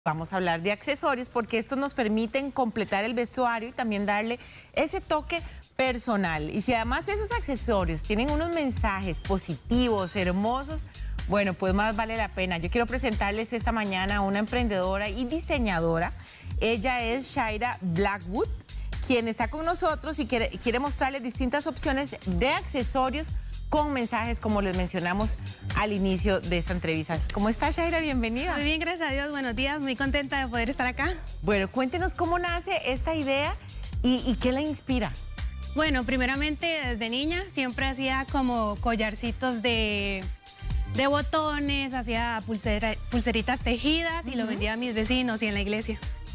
Vamos a hablar de accesorios porque estos nos permiten completar el vestuario y también darle ese toque personal. Y si además esos accesorios tienen unos mensajes positivos, hermosos, bueno, pues más vale la pena. Yo quiero presentarles esta mañana a una emprendedora y diseñadora. Ella es Shaira Blackwood, quien está con nosotros y quiere mostrarles distintas opciones de accesorios con mensajes, como les mencionamos al inicio de esta entrevista. ¿Cómo está, Shaira? Bienvenida. Muy bien, gracias a Dios. Buenos días, muy contenta de poder estar acá. Bueno, cuéntenos cómo nace esta idea y qué la inspira. Bueno, primeramente desde niña siempre hacía como collarcitos de botones, hacía pulseritas tejidas y lo vendía a mis vecinos y en la iglesia.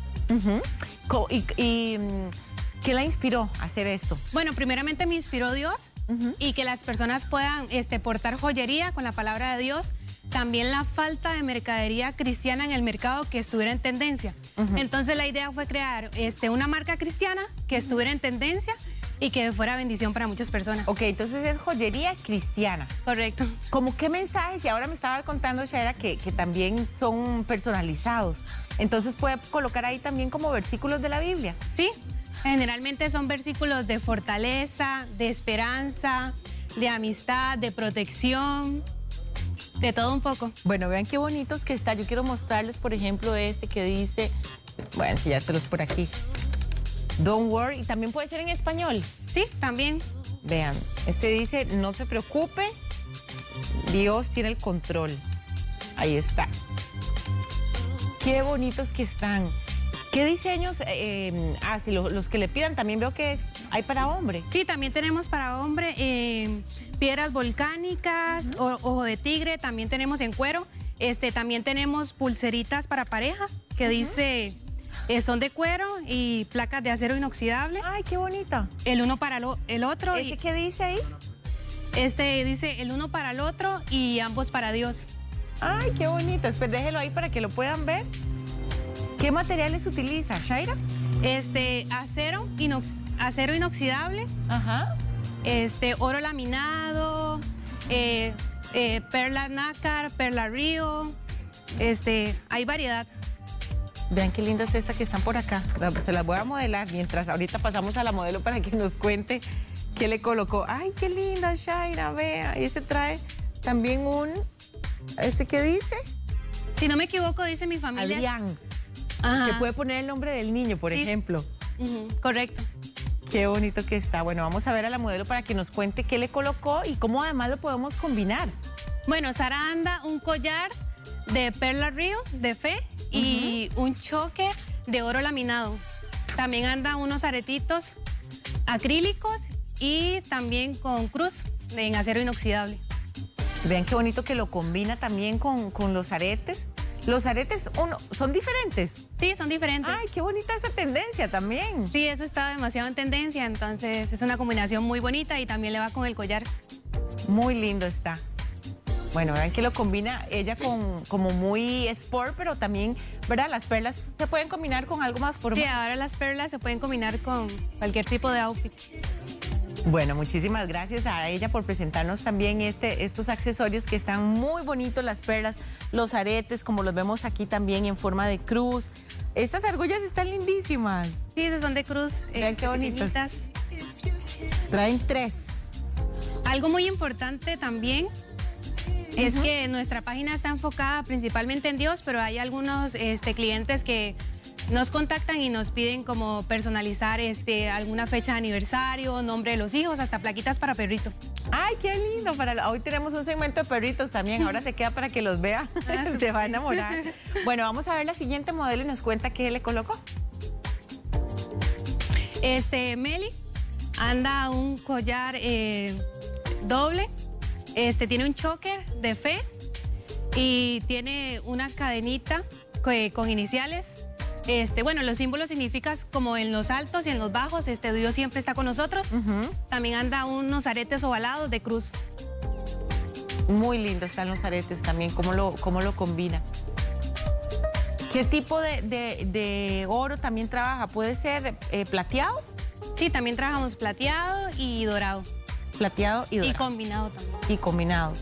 ¿Qué la inspiró a hacer esto? Bueno, primeramente me inspiró Dios. Y que las personas puedan portar joyería con la palabra de Dios. También la falta de mercadería cristiana en el mercado que estuviera en tendencia. Entonces la idea fue crear una marca cristiana que estuviera en tendencia y que fuera bendición para muchas personas. Ok, entonces es joyería cristiana. Correcto. ¿Cómo qué mensajes? Y ahora me estaba contando, Shaira, que también son personalizados. Entonces puede colocar ahí también como versículos de la Biblia. Sí. Generalmente son versículos de fortaleza, de esperanza, de amistad, de protección, de todo un poco. Bueno, vean qué bonitos que está. Yo quiero mostrarles, por ejemplo, este que dice, voy a enseñárselos por aquí. Don't worry, y también puede ser en español. Sí, también. Vean, este dice, no se preocupe, Dios tiene el control. Ahí está. Qué bonitos que están. ¿Qué diseños hace? Los que le pidan, también veo que hay para hombre. Sí, también tenemos para hombre piedras volcánicas, ojo de tigre, también tenemos en cuero. También tenemos pulseritas para pareja, que dice, son de cuero y placas de acero inoxidable. Ay, qué bonita. El uno para el otro. ¿Ese qué dice ahí? Dice el uno para el otro y ambos para Dios. Ay, qué bonito. Pues déjelo ahí para que lo puedan ver. ¿Qué materiales utiliza, Shaira? Acero inoxidable, oro laminado, perla nácar, perla río, hay variedad. Vean qué linda es esta que están por acá. Se las voy a modelar mientras ahorita pasamos a la modelo para que nos cuente qué le colocó. Ay, qué linda, Shaira, vea. Y ese trae también ¿qué dice? Si no me equivoco, dice mi familia. Adrián. Ajá. Que puede poner el nombre del niño, por ejemplo. Correcto. Qué bonito que está. Bueno, vamos a ver a la modelo para que nos cuente qué le colocó y cómo además lo podemos combinar. Bueno, Sara anda un collar de perla río, de fe, y un choker de oro laminado. También anda unos aretitos acrílicos y también con cruz en acero inoxidable. Vean qué bonito que lo combina también con los aretes. ¿Los aretes son diferentes? Sí, son diferentes. Ay, qué bonita esa tendencia también. Sí, eso está demasiado en tendencia, entonces es una combinación muy bonita y también le va con el collar. Muy lindo está. Bueno, vean que lo combina ella como muy sport, pero también, ¿verdad? Las perlas se pueden combinar con algo más formal. Sí, ahora las perlas se pueden combinar con cualquier tipo de outfit. Bueno, muchísimas gracias a ella por presentarnos también estos accesorios que están muy bonitos, las perlas, los aretes, como los vemos aquí también en forma de cruz. Estas argollas están lindísimas. Sí, esas son de cruz. Qué bonitas. Traen 3. Algo muy importante también es que nuestra página está enfocada principalmente en Dios, pero hay algunos clientes que nos contactan y nos piden como personalizar alguna fecha de aniversario, nombre de los hijos, hasta plaquitas para perrito. Ay, qué lindo. Hoy tenemos un segmento de perritos también. Ahora se queda para que los vea. Se va a enamorar. Bueno, vamos a ver la siguiente modelo y nos cuenta qué le colocó. Meli anda un collar doble. Tiene un choker de fe y tiene una cadenita con iniciales. Bueno, los símbolos significan como en los altos y en los bajos, Dios siempre está con nosotros. También anda unos aretes ovalados de cruz. Muy lindo están los aretes también, cómo lo combina. ¿Qué tipo de oro también trabaja? ¿Puede ser plateado? Sí, también trabajamos plateado y dorado. Plateado y dorado. Y combinado también. Y combinado.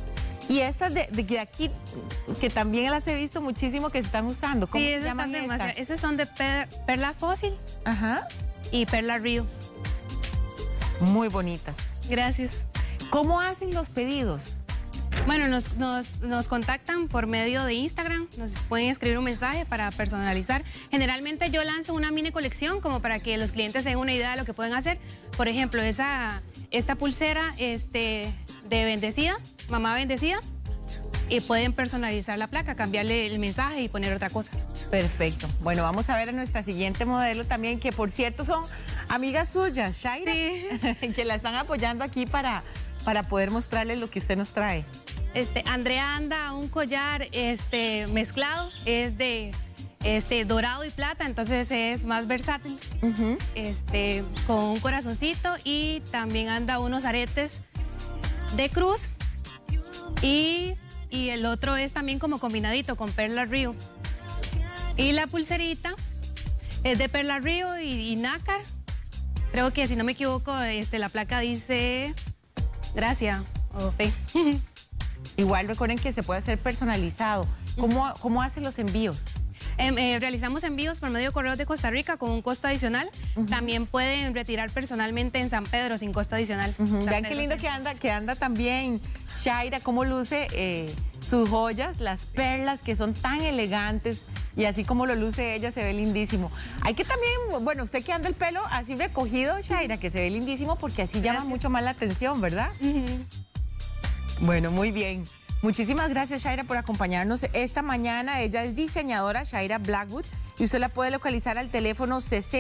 Y estas de aquí, que también las he visto muchísimo que se están usando. ¿Cómo se llaman estas? Estas son de perla fósil. Ajá. Y perla río. Muy bonitas. Gracias. ¿Cómo hacen los pedidos? Bueno, nos contactan por medio de Instagram, nos pueden escribir un mensaje para personalizar. Generalmente yo lanzo una mini colección como para que los clientes tengan una idea de lo que pueden hacer. Por ejemplo, esta pulsera de bendecida, mamá bendecida, y pueden personalizar la placa, cambiarle el mensaje y poner otra cosa. Perfecto. Bueno, vamos a ver a nuestra siguiente modelo también, que por cierto son amigas suyas, Shaira, sí. Que la están apoyando aquí para poder mostrarles lo que usted nos trae. Andrea anda un collar mezclado, es de dorado y plata, entonces es más versátil, con un corazoncito, y también anda unos aretes de cruz, y el otro es también como combinadito con perla río. Y la pulserita es de perla río y nácar. Creo que, si no me equivoco, la placa dice gracias o fe. Igual recuerden que se puede hacer personalizado. ¿Cómo hacen los envíos? Realizamos envíos por medio de Correos de Costa Rica con un costo adicional. También pueden retirar personalmente en San Pedro sin costo adicional. Vean qué lindo que anda también Shaira, cómo luce sus joyas, las perlas que son tan elegantes, y así como lo luce ella se ve lindísimo. Hay que también, bueno, usted que anda el pelo así recogido, Shaira, que se ve lindísimo porque así llama mucho más la atención, ¿verdad? Bueno, muy bien. Muchísimas gracias, Shaira, por acompañarnos esta mañana. Ella es diseñadora, Shaira Blackwood, y usted la puede localizar al teléfono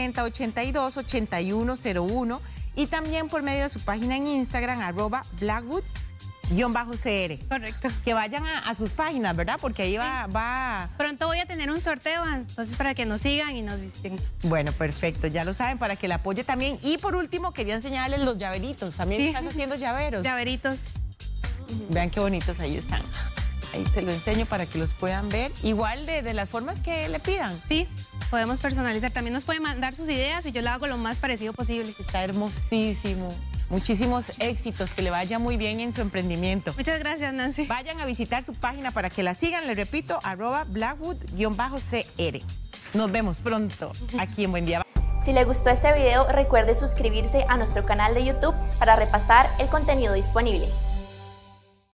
6082-8101 y también por medio de su página en Instagram, @Blackwood_CR. Correcto. Que vayan a sus páginas, ¿verdad? Porque ahí va... Pronto voy a tener un sorteo, entonces para que nos sigan y nos visiten. Bueno, perfecto, ya lo saben, para que la apoye también. Y por último, quería enseñarles los llaveritos. También estás haciendo llaveros. Llaveritos. Vean qué bonitos, ahí están. Ahí se lo enseño para que los puedan ver. Igual de las formas que le pidan. Sí, podemos personalizar. También nos pueden mandar sus ideas y yo lo hago lo más parecido posible. Está hermosísimo. Muchísimos éxitos, que le vaya muy bien en su emprendimiento. Muchas gracias, Nancy. Vayan a visitar su página para que la sigan, les repito, @Blackwood_CR. Nos vemos pronto aquí en Buen Día. Si le gustó este video, recuerde suscribirse a nuestro canal de YouTube para repasar el contenido disponible.